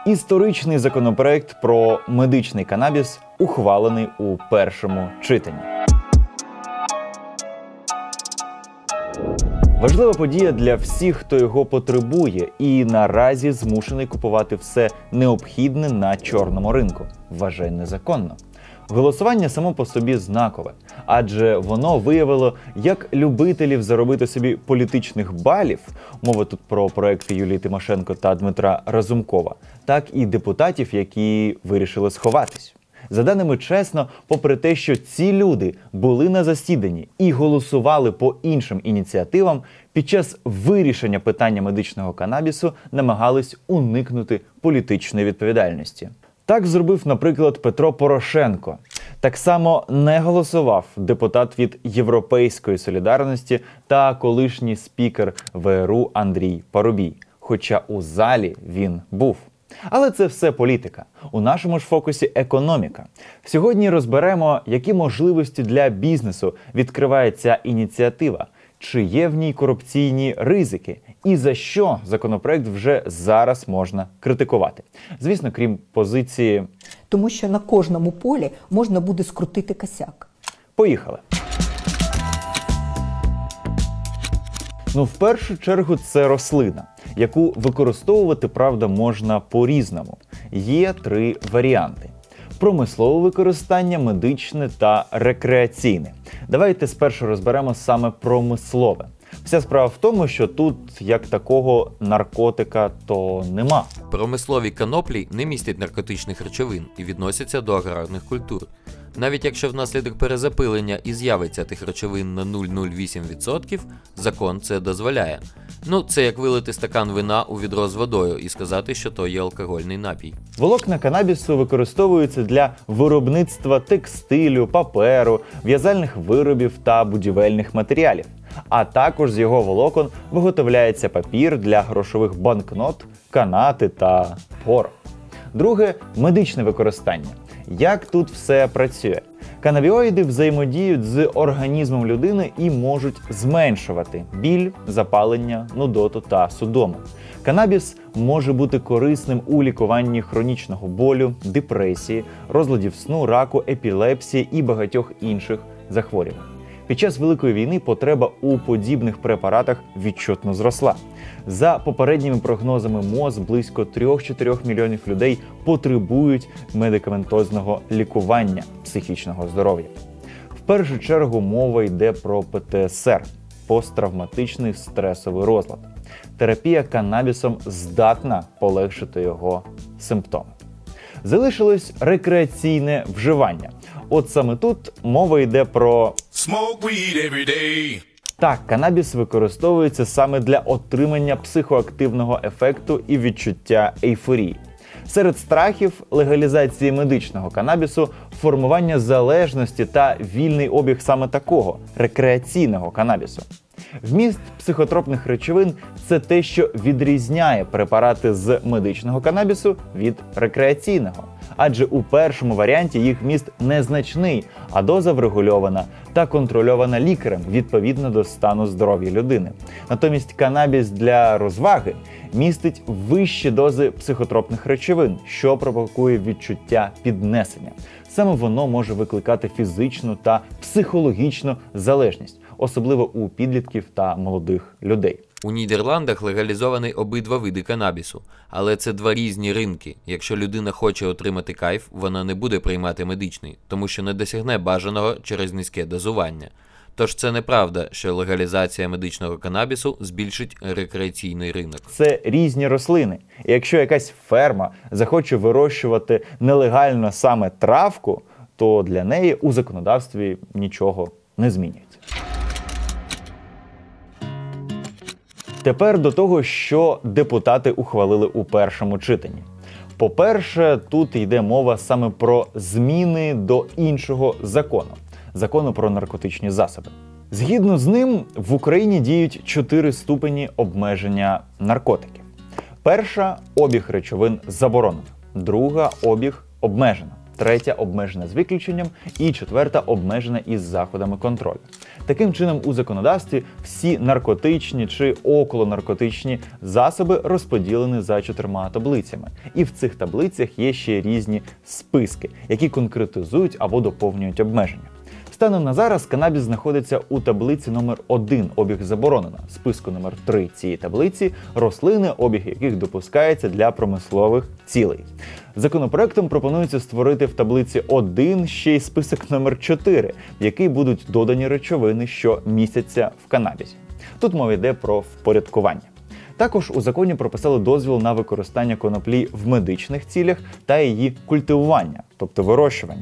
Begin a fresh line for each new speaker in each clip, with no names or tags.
Історичний законопроект про медичний канабіс ухвалений у першому читанні. Важлива подія для всіх, хто його потребує і наразі змушений купувати все необхідне на чорному ринку. Вважай незаконно. Голосування само по собі знакове, адже воно виявило як любителів заробити собі політичних балів, мова тут про проекти Юлії Тимошенко та Дмитра Разумкова, так і депутатів, які вирішили сховатись. За даними чесно, попри те, що ці люди були на засіданні і голосували по іншим ініціативам, під час вирішення питання медичного канабісу намагались уникнути політичної відповідальності. Так зробив, наприклад, Петро Порошенко. Так само не голосував депутат від Європейської солідарності та колишній спікер ВРУ Андрій Парубій. Хоча у залі він був. Але це все політика. У нашому ж фокусі економіка. Сьогодні розберемо, які можливості для бізнесу відкриває ця ініціатива, чи є в ній корупційні ризики, і за що законопроект вже зараз можна критикувати. Звісно, крім позиції
тому що на кожному полі можна буде скрутити косяк.
Поїхали. В першу чергу це рослина, яку використовувати, правда, можна по-різному. Є 3 варіанти. Промислове використання, медичне та рекреаційне. Давайте спершу розберемо саме промислове. Вся справа в тому, що тут як такого наркотика то нема.
Промислові коноплі не містять наркотичних речовин і відносяться до аграрних культур. Навіть якщо внаслідок перезапилення і з'явиться тих речовин на 0,08%, закон це дозволяє. Це як вилити стакан вина у відро з водою і сказати, що то є алкогольний напій.
Волокна канабісу використовуються для виробництва текстилю, паперу, в'язальних виробів та будівельних матеріалів. А також з його волокон виготовляється папір для грошових банкнот, канати та порох. Друге – медичне використання. Як тут все працює? Канабіоїди взаємодіють з організмом людини і можуть зменшувати біль, запалення, нудоту та судому. Канабіс може бути корисним у лікуванні хронічного болю, депресії, розладів сну, раку, епілепсії і багатьох інших захворювань. Під час Великої війни потреба у подібних препаратах відчутно зросла. За попередніми прогнозами МОЗ, близько 3-4 мільйонів людей потребують медикаментозного лікування психічного здоров'я. В першу чергу мова йде про ПТСР – посттравматичний стресовий розлад. Терапія канабісом здатна полегшити його симптоми. Залишилось рекреаційне вживання. От саме тут мова йде про Так, канабіс використовується саме для отримання психоактивного ефекту і відчуття ейфорії. Серед страхів легалізації медичного канабісу – формування залежності та вільний обіг саме такого – рекреаційного канабісу. Вміст психотропних речовин – це те, що відрізняє препарати з медичного канабісу від рекреаційного. Адже у першому варіанті їх вміст незначний, а доза врегульована та контрольована лікарем відповідно до стану здоров'я людини. Натомість канабіс для розваги містить вищі дози психотропних речовин, що провокує відчуття піднесення. Саме воно може викликати фізичну та психологічну залежність, особливо у підлітків та молодих людей.
У Нідерландах легалізовані обидва види канабісу, але це 2 різні ринки. Якщо людина хоче отримати кайф, вона не буде приймати медичний, тому що не досягне бажаного через низьке дозування. Тож це неправда, що легалізація медичного канабісу збільшить рекреаційний ринок.
Це різні рослини. І якщо якась ферма захоче вирощувати нелегально саме травку, то для неї у законодавстві нічого не змінюється. Тепер до того, що депутати ухвалили у першому читанні. По-перше, тут йде мова саме про зміни до іншого закону – закону про наркотичні засоби. Згідно з ним, в Україні діють 4 ступені обмеження наркотиків. Перша – обіг речовин заборонено. Друга – обіг обмежено. третя – обмежена з виключенням і четверта – обмежена із заходами контролю. Таким чином, у законодавстві всі наркотичні чи околонаркотичні засоби розподілені за 4 таблицями. І в цих таблицях є ще різні списки, які конкретизують або доповнюють обмеження. Станом на зараз канабіс знаходиться у таблиці номер 1 «Обіг заборонено», списку номер 3 цієї таблиці рослини, обіг яких допускається для промислових цілей. Законопроектом пропонується створити в таблиці 1 ще й список номер 4, в який будуть додані речовини, що містяться в канабісі. Тут мова йде про впорядкування. Також у законі прописали дозвіл на використання коноплі в медичних цілях та її культивування, тобто вирощування.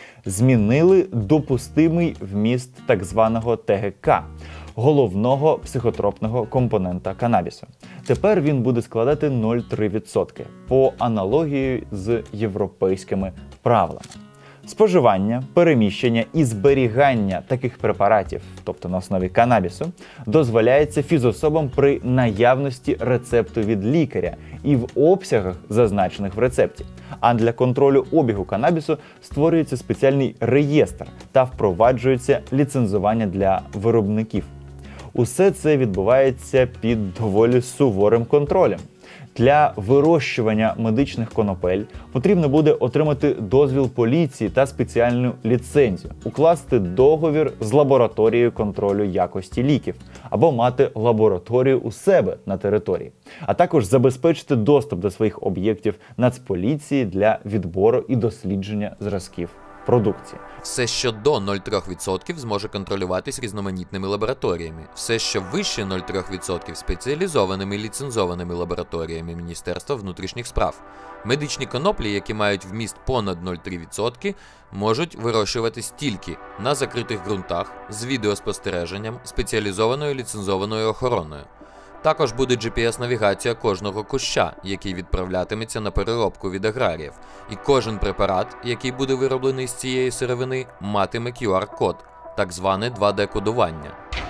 Змінили допустимий вміст так званого ТГК – головного психотропного компонента канабісу. Тепер він буде складати 0,3% по аналогії з європейськими правилами. Споживання, переміщення і зберігання таких препаратів, тобто на основі канабісу, дозволяється фізособам при наявності рецепту від лікаря і в обсягах, зазначених в рецепті. А для контролю обігу канабісу створюється спеціальний реєстр та впроваджується ліцензування для виробників. Усе це відбувається під доволі суворим контролем. Для вирощування медичних конопель потрібно буде отримати дозвіл поліції та спеціальну ліцензію, укласти договір з лабораторією контролю якості ліків або мати лабораторію у себе на території, а також забезпечити доступ до своїх об'єктів Нацполіції для відбору і дослідження зразків продукції.
Все, що до 0,3% зможе контролюватись різноманітними лабораторіями. Все, що вище 0,3% спеціалізованими ліцензованими лабораторіями Міністерства внутрішніх справ. Медичні коноплі, які мають вміст понад 0,3%, можуть вирощуватись тільки на закритих ґрунтах з відеоспостереженням, спеціалізованою ліцензованою охороною. Також буде GPS-навігація кожного куща, який відправлятиметься на переробку від аграріїв. І кожен препарат, який буде вироблений з цієї сировини, матиме QR-код, так зване 2D-кодування.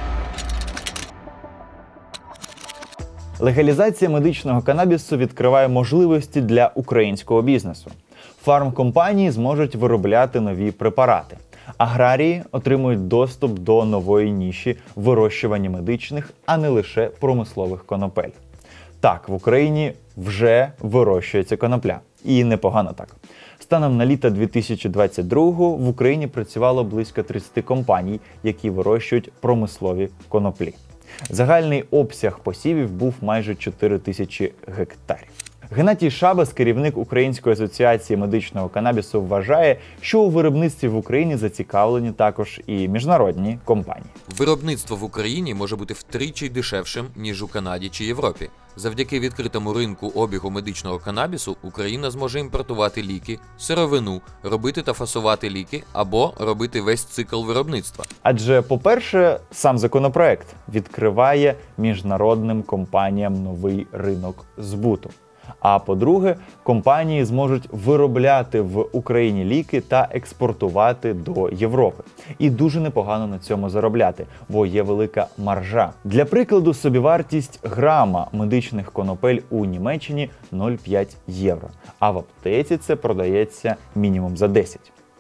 Легалізація медичного канабісу відкриває можливості для українського бізнесу. Фармкомпанії зможуть виробляти нові препарати. Аграрії отримують доступ до нової ніші вирощування медичних, а не лише промислових конопель. Так, в Україні вже вирощується конопля. І непогано так. Станом на літо 2022-го в Україні працювало близько 30 компаній, які вирощують промислові коноплі. Загальний обсяг посівів був майже 4 тисячі гектарів. Геннадій Шабас, керівник Української асоціації медичного канабісу, вважає, що у виробництві в Україні зацікавлені також і міжнародні компанії.
Виробництво в Україні може бути втричі дешевшим, ніж у Канаді чи Європі. Завдяки відкритому ринку обігу медичного канабісу Україна зможе імпортувати ліки, сировину, робити та фасувати ліки або робити весь цикл виробництва.
Адже, по-перше, сам законопроект відкриває міжнародним компаніям новий ринок збуту. А по-друге, компанії зможуть виробляти в Україні ліки та експортувати до Європи. І дуже непогано на цьому заробляти, бо є велика маржа. Для прикладу, собівартість грама медичних конопель у Німеччині 0,5 євро, а в аптеці це продається мінімум за 10.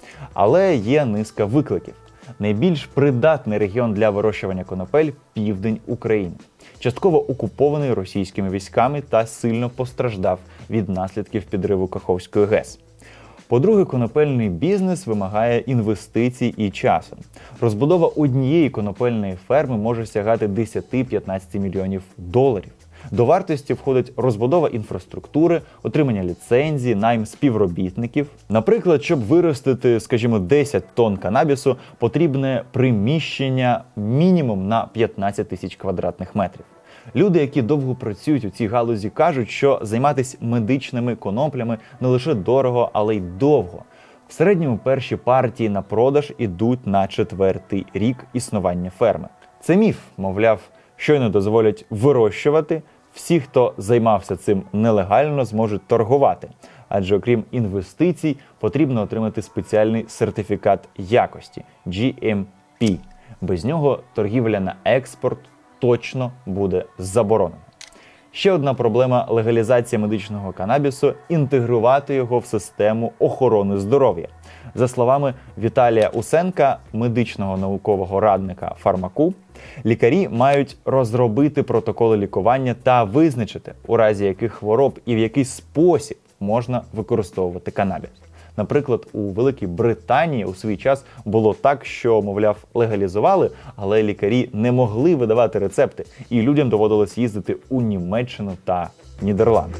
Але є низка викликів. Найбільш придатний регіон для вирощування конопель – південь України. Частково окупований російськими військами та сильно постраждав від наслідків підриву Каховської ГЕС. По-друге, конопельний бізнес вимагає інвестицій і часу. Розбудова однієї конопельної ферми може сягати 10-15 мільйонів доларів. До вартості входить розбудова інфраструктури, отримання ліцензії, найм співробітників. Наприклад, щоб виростити, скажімо, 10 тонн канабісу, потрібне приміщення мінімум на 15 тисяч квадратних метрів. Люди, які довго працюють у цій галузі, кажуть, що займатися медичними коноплями не лише дорого, але й довго. В середньому перші партії на продаж ідуть на 4-й рік існування ферми. Це міф, мовляв, щойно дозволять вирощувати, всі, хто займався цим нелегально, зможуть торгувати. Адже окрім інвестицій, потрібно отримати спеціальний сертифікат якості – GMP. Без нього торгівля на експорт точно буде заборонена. Ще одна проблема легалізації медичного канабісу – інтегрувати його в систему охорони здоров'я. За словами Віталія Усенка, медичного наукового радника Фармаку, лікарі мають розробити протоколи лікування та визначити, у разі яких хвороб і в який спосіб можна використовувати канабіс. Наприклад, у Великій Британії у свій час було так, що, мовляв, легалізували, але лікарі не могли видавати рецепти, і людям доводилось їздити у Німеччину та Нідерланди.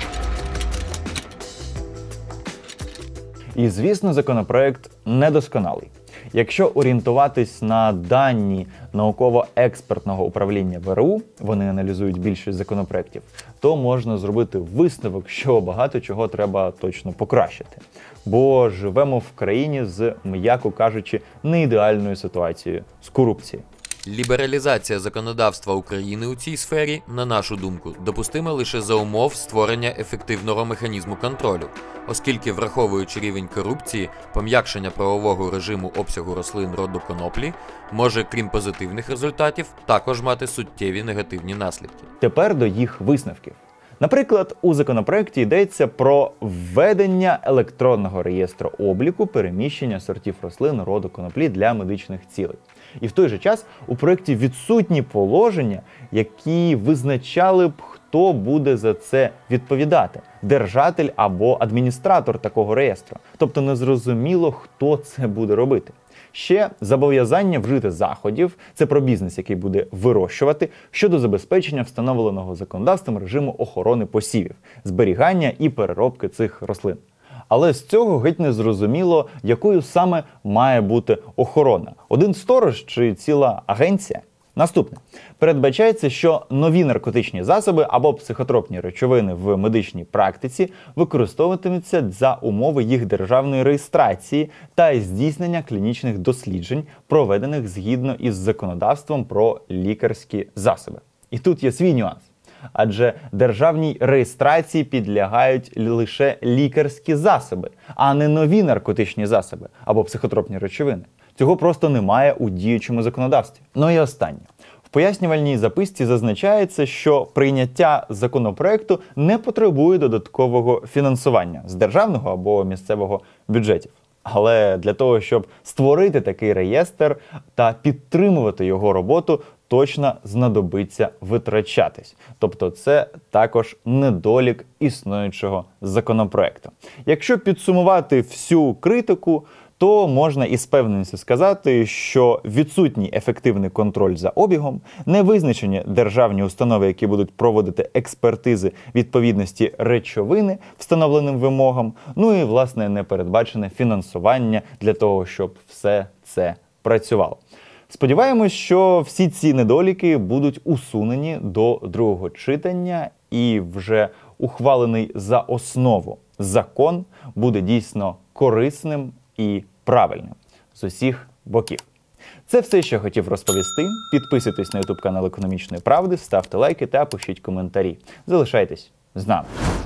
І, звісно, законопроект недосконалий. Якщо орієнтуватись на дані науково-експертного управління ВРУ, вони аналізують більшість законопроєктів, то можна зробити висновок, що багато чого треба точно покращити. Бо живемо в країні з, м'яко кажучи, неідеальною ситуацією з корупцією.
Лібералізація законодавства України у цій сфері, на нашу думку, допустима лише за умов створення ефективного механізму контролю, оскільки, враховуючи рівень корупції, пом'якшення правового режиму обсягу рослин роду коноплі може, крім позитивних результатів, також мати суттєві негативні наслідки.
Тепер до їх висновків. Наприклад, у законопроекті йдеться про введення електронного реєстру обліку переміщення сортів рослин роду коноплі для медичних цілей. І в той же час у проєкті відсутні положення, які визначали б, хто буде за це відповідати – держатель або адміністратор такого реєстру. Тобто незрозуміло, хто це буде робити. Ще зобов'язання вжити заходів – це про бізнес, який буде вирощувати, щодо забезпечення встановленого законодавством режиму охорони посівів, зберігання і переробки цих рослин. Але з цього геть не зрозуміло, якою саме має бути охорона. Один сторож чи ціла агенція? Наступне. Передбачається, що нові наркотичні засоби або психотропні речовини в медичній практиці використовуватимуться за умови їх державної реєстрації та здійснення клінічних досліджень, проведених згідно із законодавством про лікарські засоби. І тут є свій нюанс. Адже державній реєстрації підлягають лише лікарські засоби, а не нові наркотичні засоби або психотропні речовини. Цього просто немає у діючому законодавстві. Ну і останнє. В пояснювальній записці зазначається, що прийняття законопроекту не потребує додаткового фінансування з державного або місцевого бюджетів. Але для того, щоб створити такий реєстр та підтримувати його роботу, точно знадобиться витрачатись. Тобто це також недолік існуючого законопроекту. Якщо підсумувати всю критику, то можна із певністю сказати, що відсутній ефективний контроль за обігом, не визначені державні установи, які будуть проводити експертизи відповідності речовини встановленим вимогам, ну і, власне, не передбачене фінансування для того, щоб все це працювало. Сподіваємось, що всі ці недоліки будуть усунені до другого читання і вже ухвалений за основу закон буде дійсно корисним і правильним з усіх боків. Це все, що хотів розповісти. Підписуйтесь на YouTube канал Економічної правди, ставте лайки та пишіть коментарі. Залишайтесь з нами.